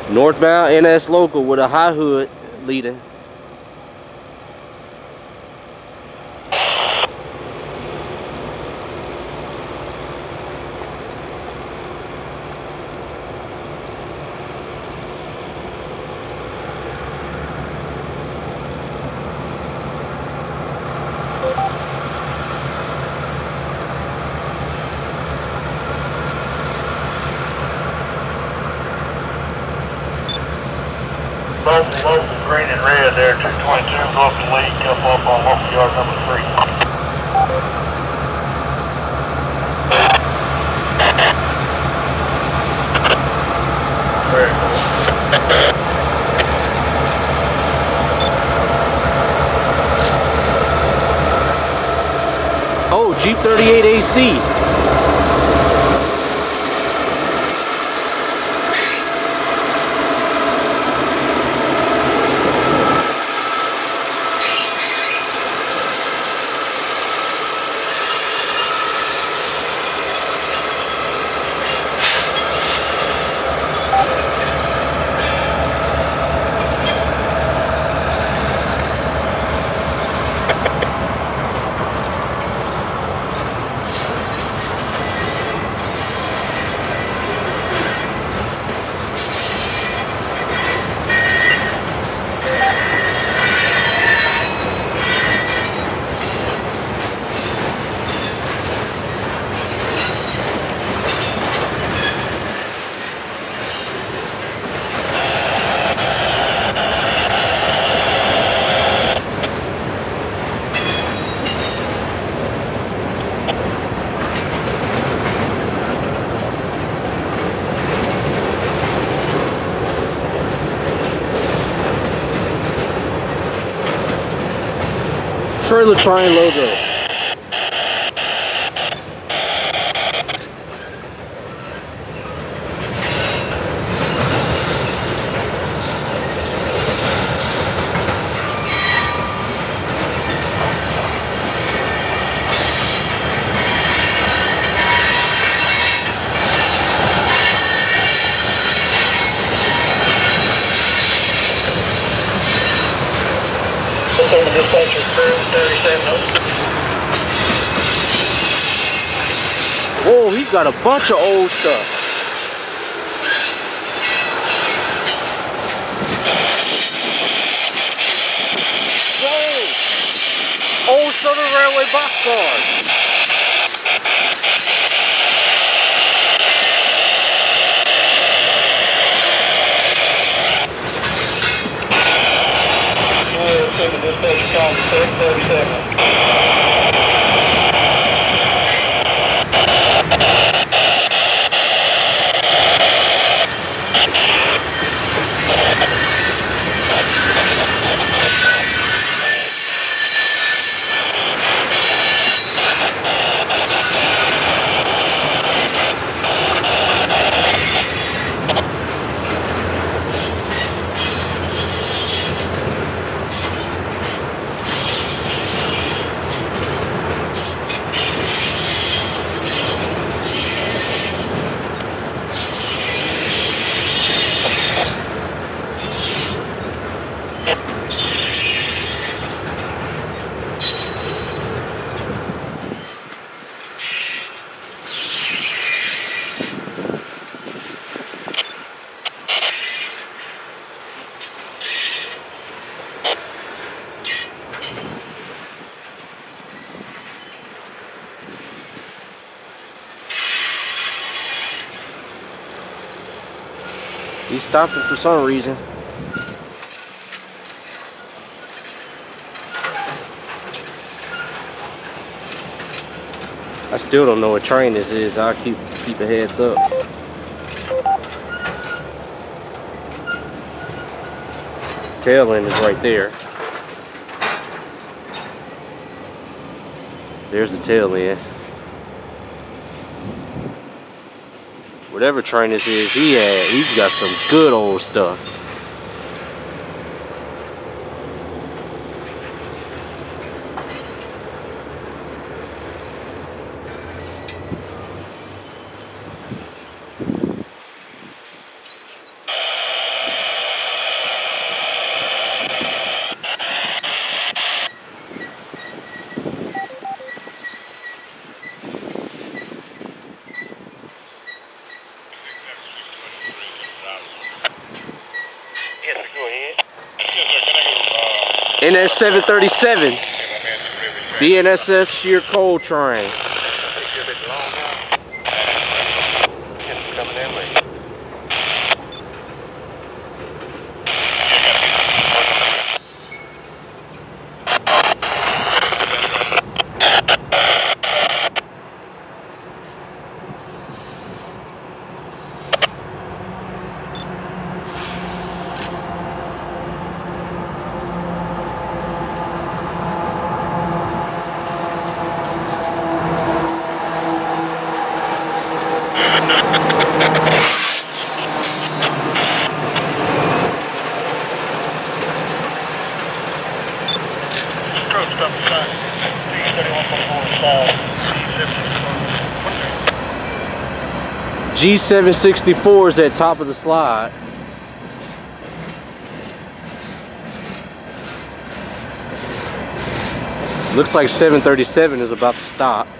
Northbound NS local with a high hood leading. Both green and red there, 222, go up the lead, come up on local yard number 3. Very cool. Oh, Jeep 38 AC. Trailer Train logo. Dispatcher crew 37. Whoa, he's got a bunch of old stuff. Whoa! Old Southern Railway boxcars. Dispatcher call 637. He's stopping for some reason. I still don't know what train this is. I'll keep a heads up. Tail end is right there. There's the tail end. Whatever train this is, he's got some good old stuff. NS 737. BNSF shear coal train. G764 is at top of the slide. Looks like 737 is about to stop.